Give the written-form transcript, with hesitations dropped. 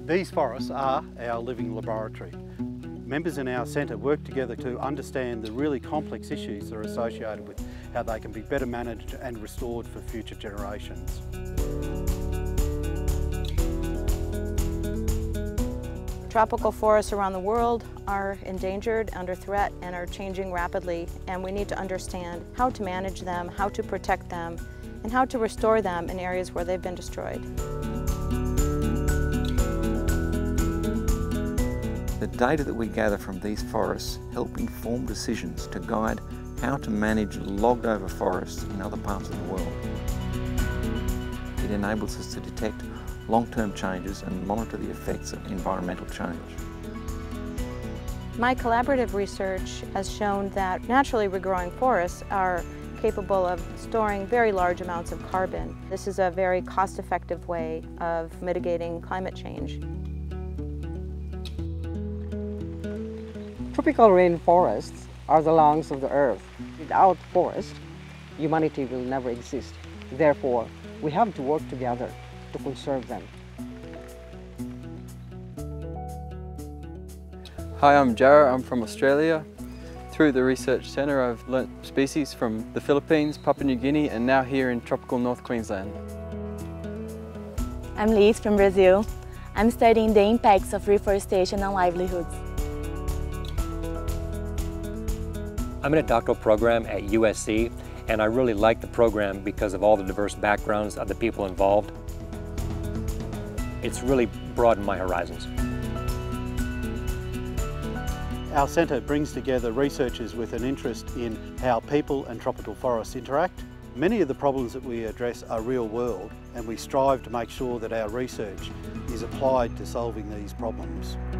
These forests are our living laboratory. Members in our centre work together to understand the really complex issues that are associated with how they can be better managed and restored for future generations. Tropical forests around the world are endangered, under threat, and are changing rapidly, and we need to understand how to manage them, how to protect them, and how to restore them in areas where they've been destroyed. The data that we gather from these forests help inform decisions to guide how to manage logged over forests in other parts of the world. It enables us to detect long-term changes and monitor the effects of environmental change. My collaborative research has shown that naturally regrowing forests are capable of storing very large amounts of carbon. This is a very cost-effective way of mitigating climate change. Tropical rainforests are the lungs of the earth. Without forests, humanity will never exist. Therefore, we have to work together to conserve them. Hi, I'm Jarrah. I'm from Australia. Through the Research Centre, I've learnt species from the Philippines, Papua New Guinea, and now here in tropical North Queensland. I'm Liz from Brazil. I'm studying the impacts of reforestation on livelihoods. I'm in a doctoral program at USC, and I really like the program because of all the diverse backgrounds of the people involved. It's really broadened my horizons. Our centre brings together researchers with an interest in how people and tropical forests interact. Many of the problems that we address are real world, and we strive to make sure that our research is applied to solving these problems.